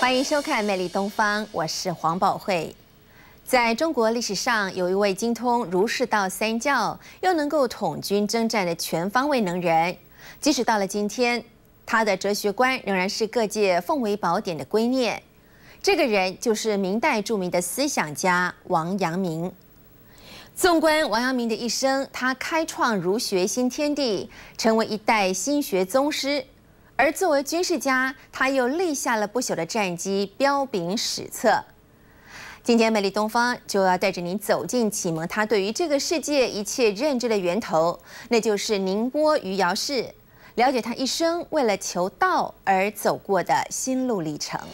欢迎收看《魅力东方》，我是黄宝慧。在中国历史上，有一位精通儒释道三教，又能够统军征战的全方位能人。即使到了今天，他的哲学观仍然是各界奉为宝典的圭臬。这个人就是明代著名的思想家王阳明。纵观王阳明的一生，他开创儒学新天地，成为一代心学宗师。而作为军事家，他又立下了不朽的战绩，彪炳史册。今天，魅力东方就要带着您走进启蒙他对于这个世界一切认知的源头，那就是宁波余姚市，了解他一生为了求道而走过的心路历程。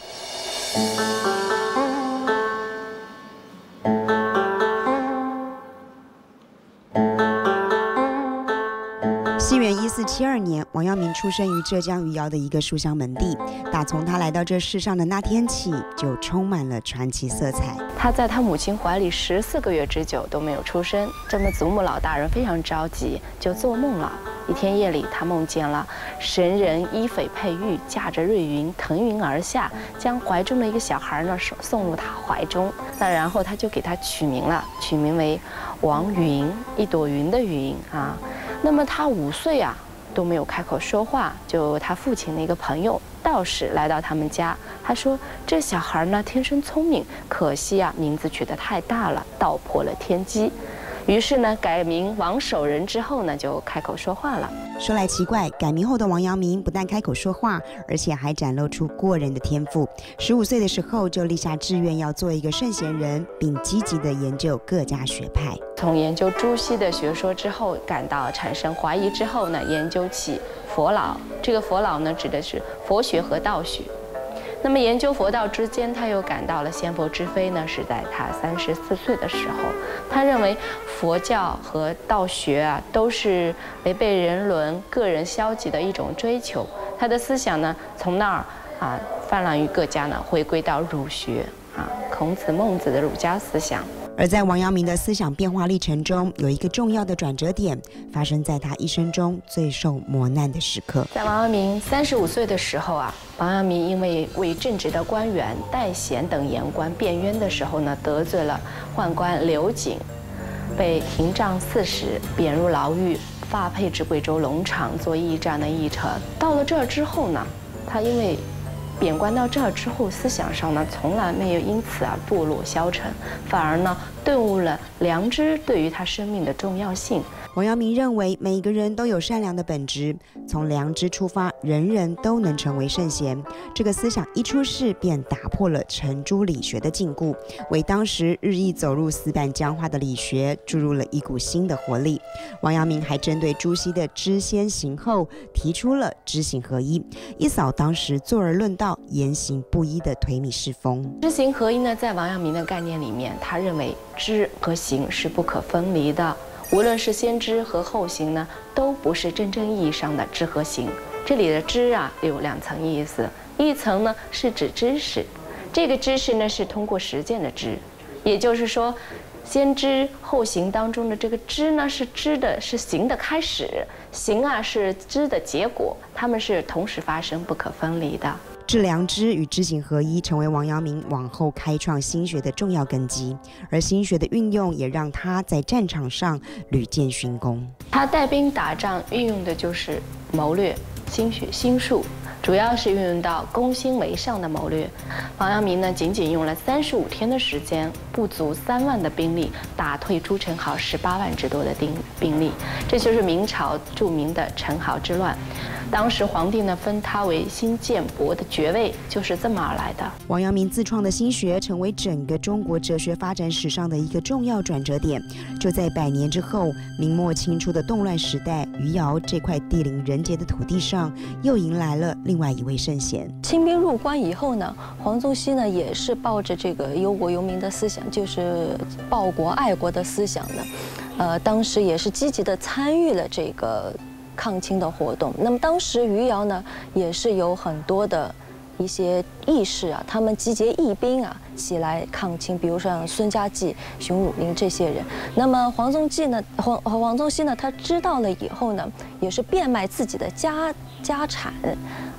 西元1472年，王阳明出生于浙江余姚的一个书香门第。打从他来到这世上的那天起，就充满了传奇色彩。 他在他母亲怀里14个月之久都没有出生，这么祖母老大人非常着急，就做梦了。一天夜里，他梦见了神人依翡佩玉，驾着瑞云腾云而下，将怀中的一个小孩呢送入他怀中。那然后他就给他取名了，取名为王云，一朵云的云啊。那么他5岁啊都没有开口说话，就他父亲的一个朋友道士来到他们家，他说这小孩呢天生聪明，可惜啊名字取得太大了，道破了天机。于是呢，改名王守仁之后呢，就开口说话了。 说来奇怪，改名后的王阳明不但开口说话，而且还展露出过人的天赋。15岁的时候就立下志愿要做一个圣贤人，并积极地研究各家学派。 从研究朱熹的学说之后，感到产生怀疑之后呢，研究起佛老。这个佛老呢，指的是佛学和道学。那么研究佛道之间，他又感到了仙佛之非呢，是在他34岁的时候。他认为佛教和道学啊，都是违背人伦、个人消极的一种追求。他的思想呢，从那儿啊泛滥于各家呢，回归到儒学啊，孔子、孟子的儒家思想。 而在王阳明的思想变化历程中，有一个重要的转折点，发生在他一生中最受磨难的时刻。 在王阳明35岁的时候啊，王阳明因为为正直的官员戴贤等言官辩冤的时候呢，得罪了宦官刘瑾，被廷杖40，贬入牢狱，发配至贵州龙场做驿站的驿丞。到了这儿之后呢，他因为贬官到这儿之后，思想上呢从来没有因此啊堕落消沉，反而呢顿悟了良知对于他生命的重要性。 王阳明认为每个人都有善良的本质，从良知出发，人人都能成为圣贤。这个思想一出世便打破了程朱理学的禁锢，为当时日益走入死板僵化的理学注入了一股新的活力。王阳明还针对朱熹的知先行后提出了知行合一，一扫当时坐而论道、言行不一的颓靡世风。 知行合一呢，在王阳明的概念里面，他认为知和行是不可分离的。无论是先知和后行呢，都不是真正意义上的知和行。这里的知啊有2层意思，一层呢是指知识，这个知识呢是通过实践的知，也就是说，先知后行当中的这个知呢是知的是行的开始，行啊是知的结果，它们是同时发生，不可分离的。 致良知与知行合一，成为王阳明往后开创新学的重要根基。而新学的运用，也让他在战场上屡建勋功。 他带兵打仗运用的就是谋略、心术，主要是运用到攻心为上的谋略。王阳明呢，仅仅用了35天的时间，不足3万的兵力，打退朱宸濠18万之多的兵力。这就是明朝著名的宸濠之乱。当时皇帝呢封他为新建伯的爵位，就是这么而来的。 王阳明自创的新学成为整个中国哲学发展史上的一个重要转折点。就在100年之后，明末清初的动乱时代，余姚这块地灵人杰的土地上，又迎来了另外一位圣贤。 清兵入关以后呢，黄宗羲呢也是抱着这个忧国忧民的思想，就是报国爱国的思想呢，当时也是积极的参与了这个抗清的活动。那么当时余姚呢，也是有很多的一些义士啊，他们集结义兵啊起来抗清，比如说像孙家骥、熊汝霖这些人。那么黄宗羲呢，黄宗羲呢，他知道了以后呢，也是变卖自己的家产，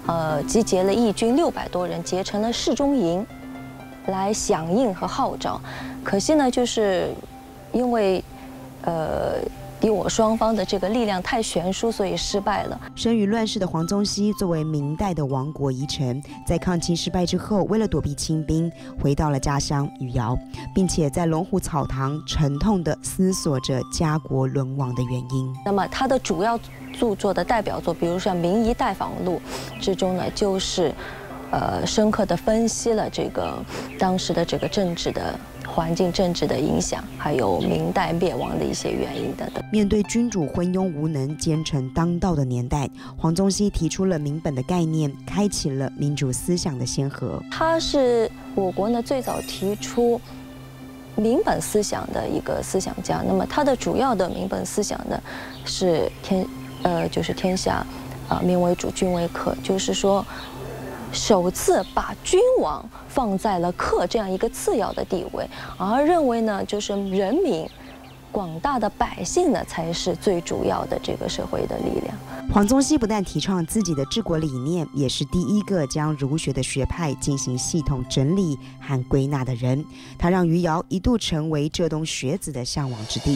集结了义军600多人，结成了市中营，来响应和号召。可惜呢，就是因为敌我双方的这个力量太悬殊，所以失败了。 生于乱世的黄宗羲，作为明代的亡国遗臣，在抗清失败之后，为了躲避清兵，回到了家乡余姚，并且在龙虎草堂沉痛地思索着家国沦亡的原因。 那么他的主要著作的代表作，比如像《明夷待访录》之中呢，就是深刻地分析了这个当时的这个政治的环境、政治的影响，还有明代灭亡的一些原因等等。 面对君主昏庸无能、奸臣当道的年代，黄宗羲提出了民本的概念，开启了民主思想的先河。 他是我国呢最早提出民本思想的一个思想家。那么他的主要的民本思想呢是就是天下民为主，君为客，就是说首次把君王放在了客这样一个次要的地位，而认为呢，就是人民、广大的百姓呢，才是最主要的这个社会的力量。 黄宗羲不但提倡自己的治国理念，也是第一个将儒学的学派进行系统整理和归纳的人。他让余姚一度成为浙东学子的向往之地。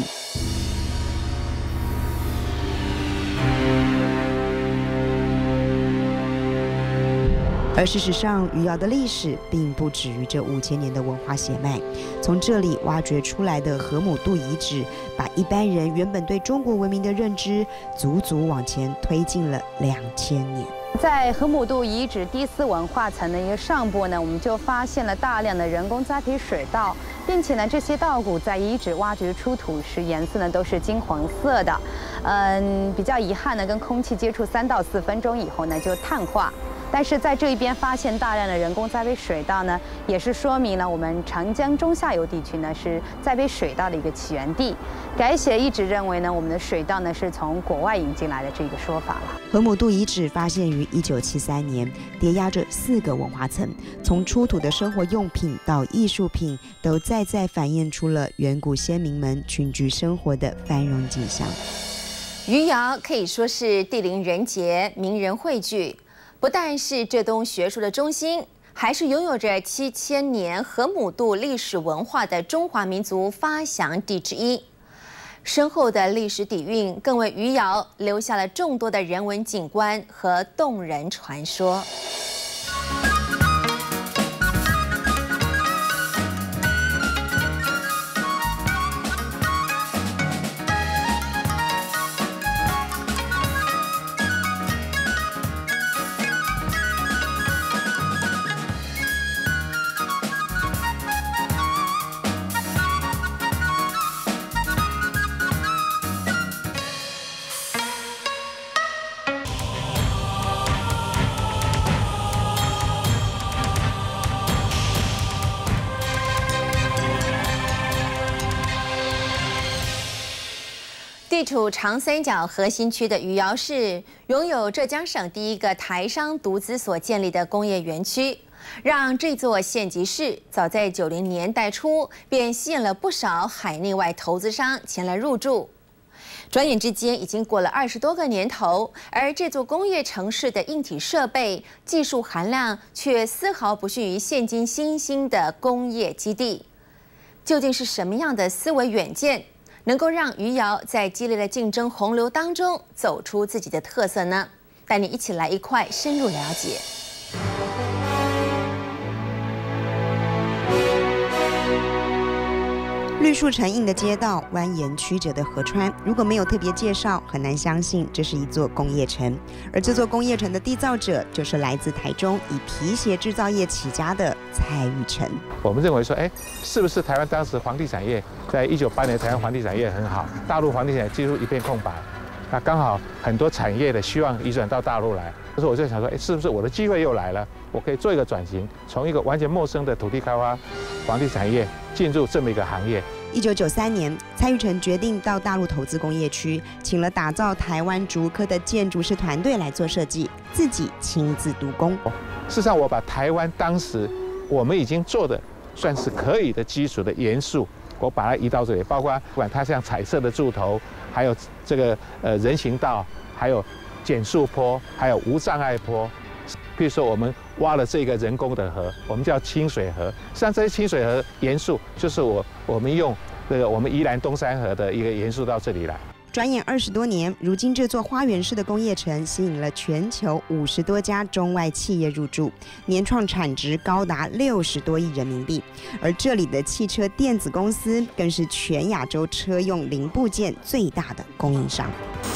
而事实上，余姚的历史并不止于这5000年的文化血脉。从这里挖掘出来的河姆渡遗址，把一般人原本对中国文明的认知，足足往前推进了2000年。 在河姆渡遗址第4文化层的一个上部呢，我们就发现了大量的人工栽培水稻，并且呢，这些稻谷在遗址挖掘出土时，颜色呢都是金黄色的。比较遗憾呢，跟空气接触3到4分钟以后呢，就碳化。但是在这一边发现大量的人工栽培水稻呢，也是说明了我们长江中下游地区呢是栽培水稻的一个起源地。改写一直认为呢，我们的水稻呢是从国外引进来的这个说法了。 河姆渡遗址发现于1973年，叠压着4个文化层，从出土的生活用品到艺术品，都再反映出了远古先民们群居生活的繁荣景象。 余姚可以说是地灵人杰、名人汇聚。不但是浙东学术的中心，还是拥有着7000年河姆渡历史文化的中华民族发祥地之一。深厚的历史底蕴更为余姚留下了众多的人文景观和动人传说。地处长三角核心区的余姚市，拥有浙江省第一个台商独资所建立的工业园区，让这座县级市早在90年代初便吸引了不少海内外投资商前来入驻。转眼之间，已经过了20多个年头，而这座工业城市的硬体设备、技术含量却丝毫不逊于现今新兴的工业基地。究竟是什么样的思维远见，能够让余姚在激烈的竞争洪流当中走出自己的特色呢？带你一起来一块深入了解。 绿树成荫的街道，蜿蜒曲折的河川，如果没有特别介绍，很难相信这是一座工业城。而这座工业城的缔造者，就是来自台中以皮鞋制造业起家的蔡玉成。 我们认为说，是不是台湾当时房地产业在1980年台湾房地产业很好，大陆房地产几乎一片空白，那刚好很多产业的希望移转到大陆来。所以我就想说，是不是我的机会又来了？我可以做一个转型，从一个完全陌生的土地开发、房地产业进入这么一个行业。 1993年，蔡玉成决定到大陆投资工业区，请了打造台湾竹科的建筑师团队来做设计，自己亲自督工。 事实上，我把台湾当时我们已经做的算是可以的基础的元素，我把它移到这里，包括不管它像彩色的柱头，还有这个人行道，还有减速坡，还有无障碍坡， 比如说我们挖了这个人工的河，我们叫清水河，像这些清水河元素就是我们用我们宜兰东山河的一个元素到这里来。 转眼20多年，如今这座花园式的工业城吸引了全球50多家中外企业入驻，年创产值高达60多亿人民币。而这里的汽车电子公司更是全亚洲车用零部件最大的供应商。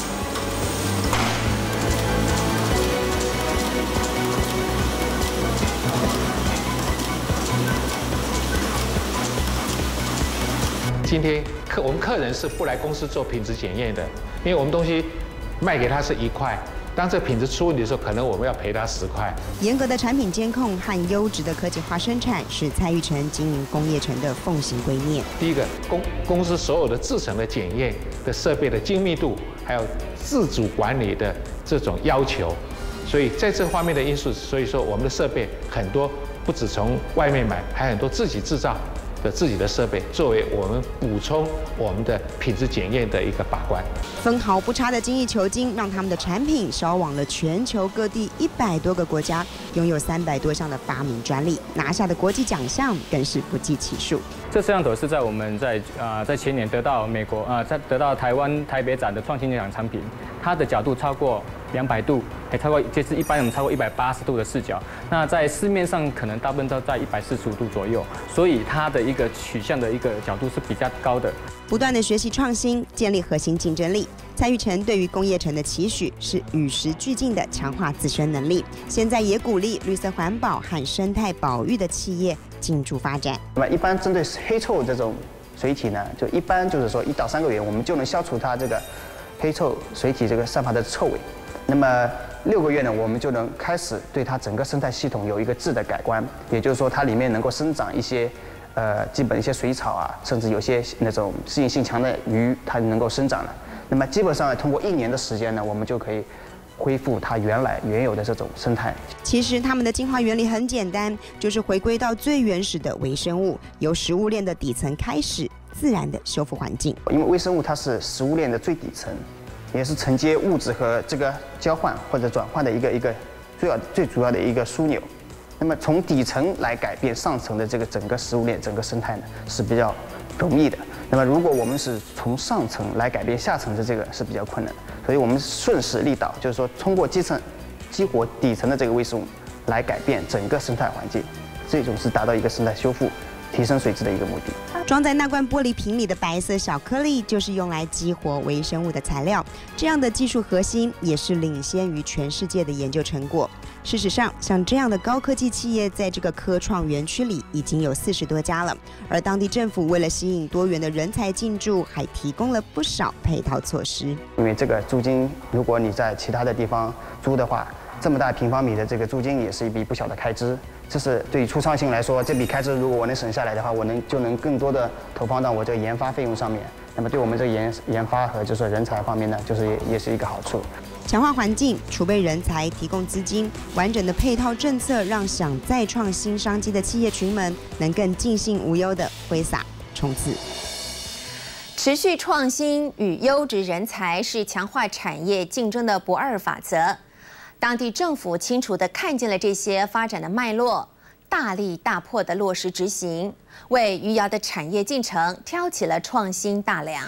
今天我们客人是不来公司做品质检验的，因为我们东西卖给他是1块，当这品质出问题的时候，可能我们要赔他10块。 严格的产品监控和优质的科技化生产是蔡玉成经营工业城的奉行圭臬。 第一个，公司所有的制程的检验的设备的精密度，还有自主管理的这种要求，所以在这方面的因素，所以说我们的设备很多不只从外面买，还很多自己制造的自己的设备，作为我们补充我们的品质检验的一个把关。 分毫不差的精益求精，让他们的产品销往了全球各地100多个国家，拥有300多项的发明专利，拿下的国际奖项更是不计其数。 这摄像头是在我们在前年得到美国得到台湾台北展的创新奖产品，它的角度超过200度，还超过就是一般我们超过180度的视角。那在市面上可能大部分都在145度左右，所以它的一个取向的一个角度是比较高的。 不断的学习创新，建立核心竞争力。蔡玉成对于工业城的期许是与时俱进的强化自身能力，现在也鼓励绿色环保和生态保育的企业进驻发展。 那么一般针对黑臭这种水体呢，就一般就是说1到3个月，我们就能消除它这个黑臭水体这个散发的臭味。那么6个月呢，我们就能开始对它整个生态系统有一个质的改观，也就是说它里面能够生长一些基本一些水草啊，甚至有些那种适应性强的鱼，它能够生长了。那么基本上通过1年的时间呢，我们就可以恢复它原有的这种生态。 其实它们的进化原理很简单，就是回归到最原始的微生物，由食物链的底层开始，自然的修复环境。 因为微生物它是食物链的最底层，也是承接物质和这个交换或者转换的一个最主要的一个枢纽。那么从底层来改变上层的这个整个食物链、整个生态呢，是比较容易的。那么如果我们是从上层来改变下层的这个是比较困难，所以我们顺势利导，就是说通过激活底层的这个微生物来改变整个生态环境，这种是达到一个生态修复、提升水质的一个目的。 装在那罐玻璃瓶里的白色小颗粒，就是用来激活微生物的材料。这样的技术核心也是领先于全世界的研究成果。事实上，像这样的高科技企业，在这个科创园区里已经有40多家了。而当地政府为了吸引多元的人才进驻，还提供了不少配套措施。 因为这个租金，如果你在其他的地方租的话，这么大平方米的这个租金也是一笔不小的开支。这是对于初创性来说，这笔开支如果我能省下来的话，就能更多的投放到我这个研发费用上面。那么对我们这个研发和就是人才方面呢，也是一个好处。 强化环境、储备人才、提供资金，完整的配套政策，让想再创新商机的企业群们能更尽兴无忧地挥洒冲刺。 持续创新与优质人才是强化产业竞争的不二法则。当地政府清楚地看见了这些发展的脉络，大力大迫地落实执行，为余姚的产业进程挑起了创新大梁。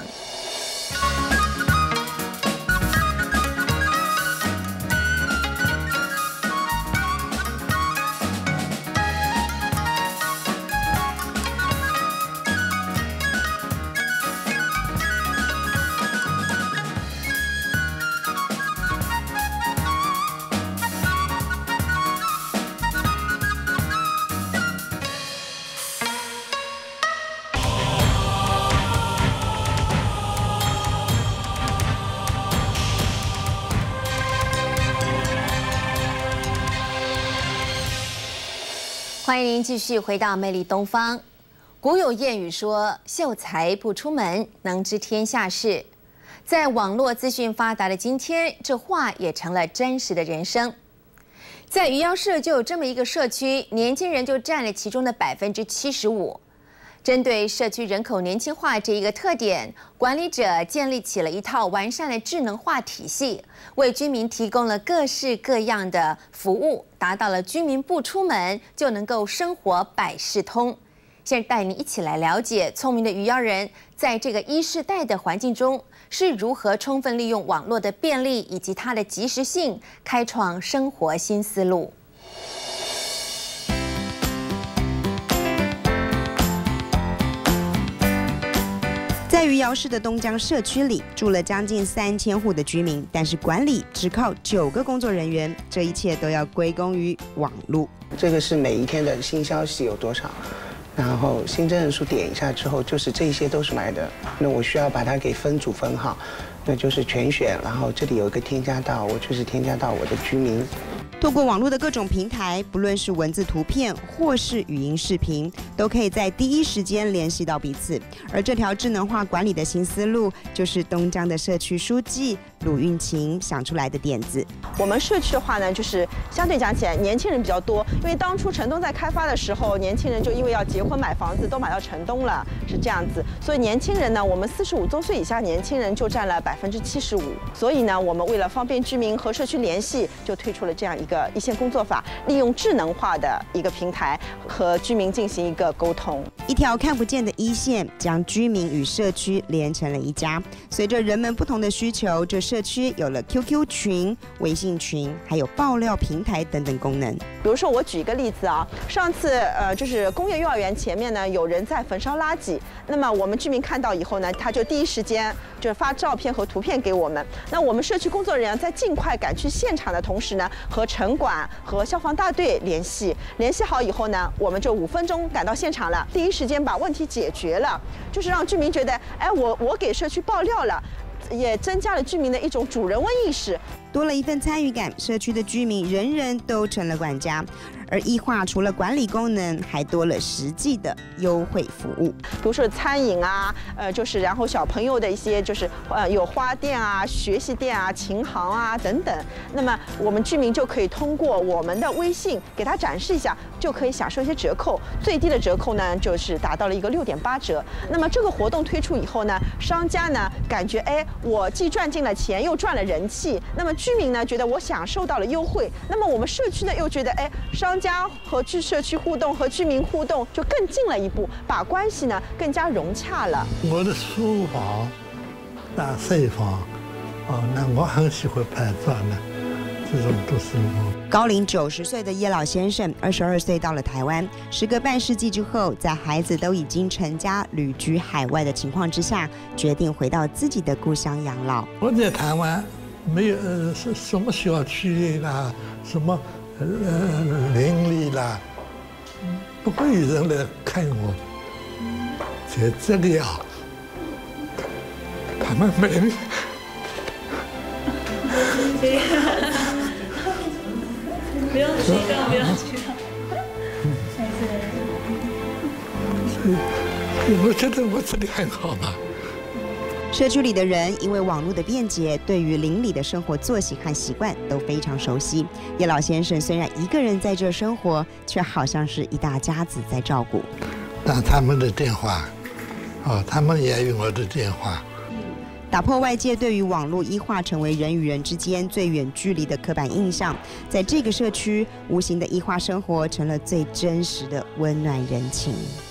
欢迎您继续回到魅力东方。古有谚语说：“秀才不出门，能知天下事。”在网络资讯发达的今天，这话也成了真实的人生。在余姚社就有这么一个社区，年轻人就占了其中的75%。 针对社区人口年轻化这一个特点，管理者建立起了一套完善的智能化体系，为居民提供了各式各样的服务，达到了居民不出门就能够生活百事通。现在带你一起来了解聪明的余姚人在这个1世代的环境中是如何充分利用网络的便利以及它的及时性，开创生活新思路。 在余姚市的东江社区里，住了将近3000户的居民，但是管理只靠9个工作人员，这一切都要归功于网络。 这个是每一天的新消息有多少，然后新增人数点一下之后，就是这些都是买的，那我需要把它给分组分好，那就是全选，然后这里有一个添加到，我就是添加到我的居民。 透过网络的各种平台，不论是文字、图片或是语音、视频，都可以在第一时间联系到彼此。而这条智能化管理的新思路，就是东江的社区书记鲁运琴想出来的点子。 我们社区的话呢，就是相对讲起来，年轻人比较多，因为当初城东在开发的时候，年轻人就因为要结婚买房子，都买到城东了，是这样子。所以年轻人呢，我们45周岁以下年轻人就占了75%。所以呢，我们为了方便居民和社区联系，就推出了这样一个一线工作法，利用智能化的一个平台和居民进行一个沟通。 一条看不见的一线，将居民与社区连成了一家。随着人们不同的需求，这社区有了 QQ 群、微信群，还有爆料平台等等功能。 比如说，我举一个例子啊，上次就是工业幼儿园前面呢，有人在焚烧垃圾，那么我们居民看到以后呢，他就第一时间就是发照片和图片给我们。那我们社区工作人员在尽快赶去现场的同时呢，和城管和消防大队联系好以后呢，我们就5分钟赶到现场了，第一时间把问题解决了，就是让居民觉得，哎，我给社区爆料了，也增加了居民的一种主人翁意识。 多了一份参与感，社区的居民人人都成了管家。而异化除了管理功能，还多了实际的优惠服务， 比如说餐饮啊，就是然后小朋友的一些就是有花店啊、学习店啊、琴行啊等等。那么我们居民就可以通过我们的微信给他展示一下，就可以享受一些折扣。最低的折扣呢，就是达到了一个6.8折。那么这个活动推出以后呢，商家呢感觉哎，我既赚进了钱，又赚了人气。那么居民呢觉得我享受到了优惠。那么我们社区呢又觉得哎，商家和社区互动和居民互动就更近了一步，把关系呢更加融洽了。 我的书房、大睡房，那我很喜欢拍照呢，这种都是我。 高龄90岁的叶老先生，22岁到了台湾，时隔半世纪之后，在孩子都已经成家旅居海外的情况之下，决定回到自己的故乡养老。 我在台湾没有什么小区啦，什么邻里啦，不会有人来看我。在这里啊，他们没人。 不用激动，不用激动。 我觉得我这里很好嘛。 社区里的人因为网络的便捷，对于邻里的生活作息和习惯都非常熟悉。叶老先生虽然一个人在这生活，却好像是一大家子在照顾。 打他们的电话，他们也用我的电话。 打破外界对于网络异化成为人与人之间最远距离的刻板印象，在这个社区，无形的异化生活成了最真实的温暖人情。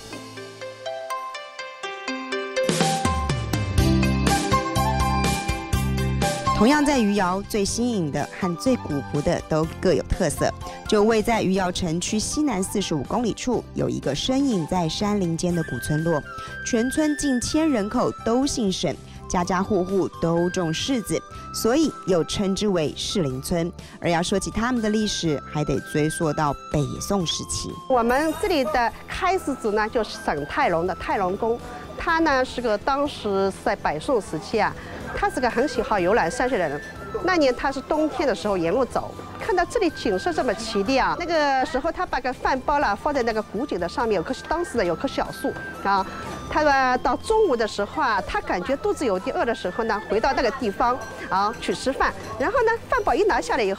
同样在余姚，最新颖的和最古朴的都各有特色。就位在余姚城区西南45公里处，有一个身隐在山林间的古村落，全村近1000人口都姓沈，家家户户都种柿子，所以又称之为士林村。而要说起他们的历史，还得追溯到北宋时期。 我们这里的开始者呢，就是沈泰隆的泰隆公，他呢是个当时在北宋时期啊，他是个很喜好游览山水的人。那年他是冬天的时候沿路走，看到这里景色这么奇丽啊，那个时候他把个饭包了放在那个古井的上面，当时的有棵小树啊。他到中午的时候啊，他感觉肚子有点饿的时候呢，回到那个地方啊去吃饭。然后呢，饭包一拿下来以后，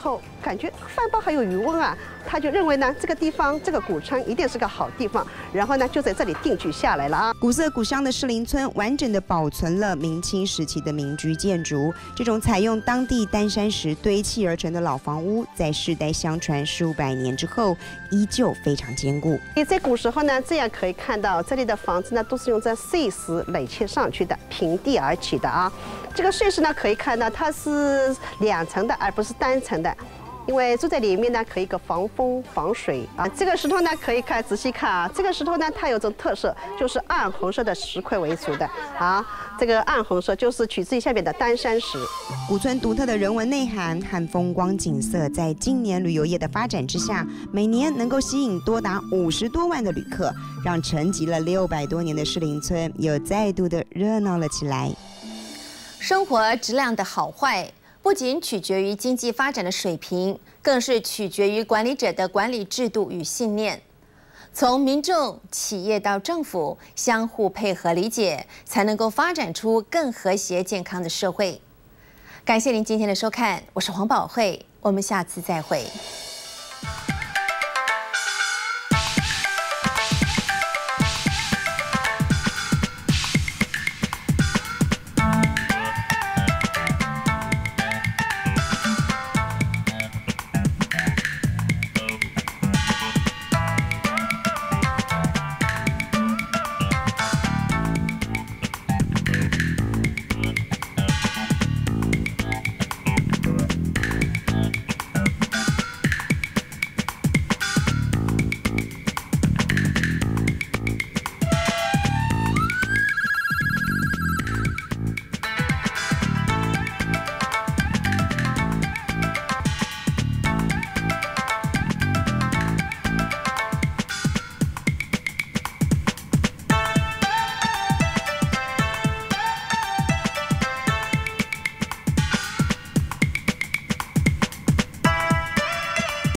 感觉饭包还有余温啊，他就认为呢这个地方这个古村一定是个好地方，然后呢就在这里定居下来了啊。 古色古香的士林村完整的保存了明清时期的民居建筑，这种采用当地丹山石堆砌而成的老房屋，在世代相传数百年之后，依旧非常坚固。 在古时候呢，这样可以看到这里的房子呢都是用这碎石垒砌上去的，平地而起的啊。这个碎石呢可以看到它是2层的，而不是单层的。因为住在里面呢，可以个防风防水啊。这个石头呢，可以仔细看啊。这个石头呢，它有种特色，就是暗红色的石块为主的啊。这个暗红色就是取自于下面的丹山石。 古村独特的人文内涵和风光景色，在今年旅游业的发展之下，每年能够吸引多达50多万的旅客，让沉寂了600多年的士林村又再度的热闹了起来。 生活质量的好坏，不仅取决于经济发展的水平，更是取决于管理者的管理制度与信念。从民众、企业到政府，相互配合理解，才能够发展出更和谐健康的社会。感谢您今天的收看，我是黄宝慧，我们下次再会。